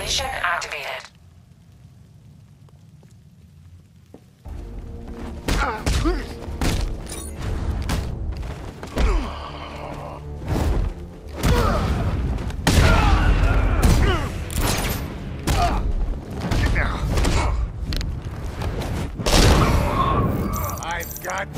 Simulation activated. I've got...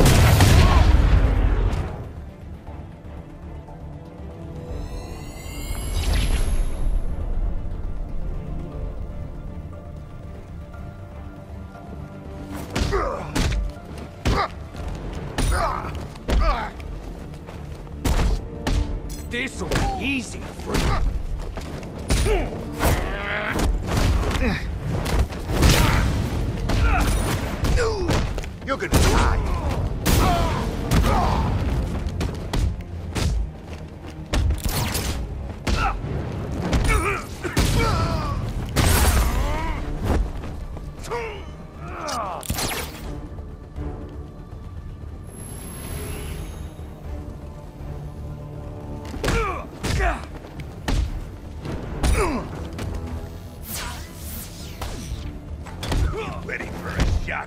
This'll be easy for you. You're gonna die. Ready for a shock.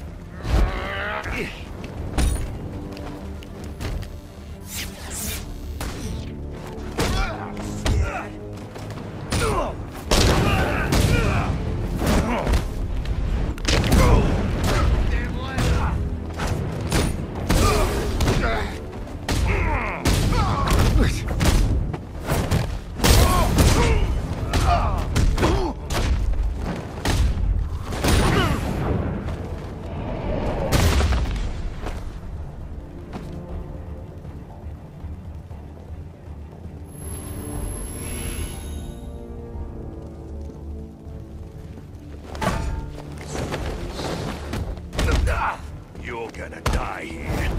You're gonna die here.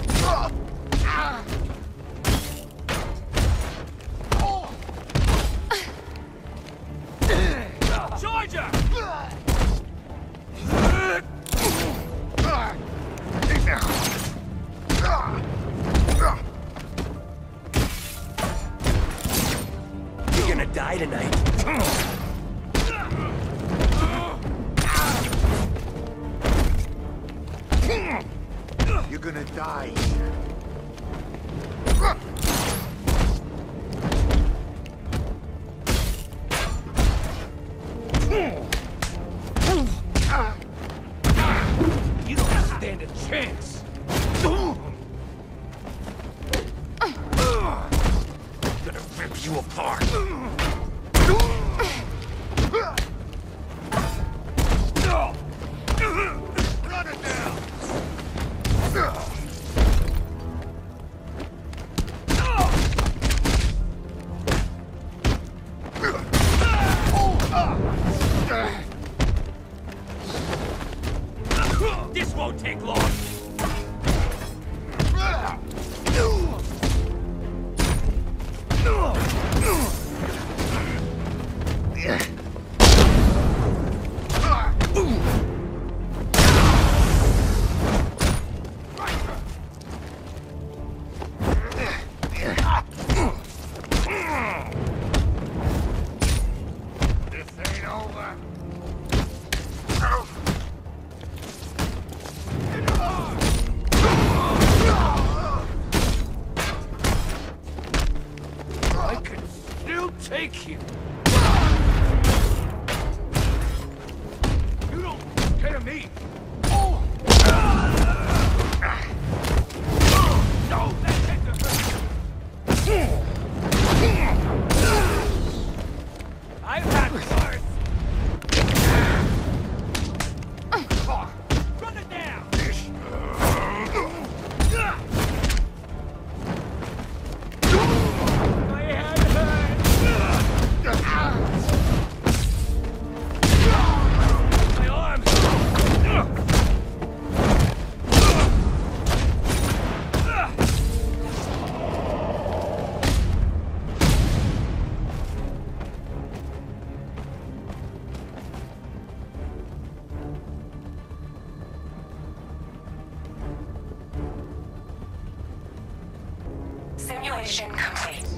Charger! You're gonna die tonight. You're gonna die here. You don't stand a chance. I'm gonna rip you apart. Run it down. This won't take long. I can still take you. You don't get to me. No, that takes a... I've had worse. Run it down. My head hurts. My arms. Simulation complete.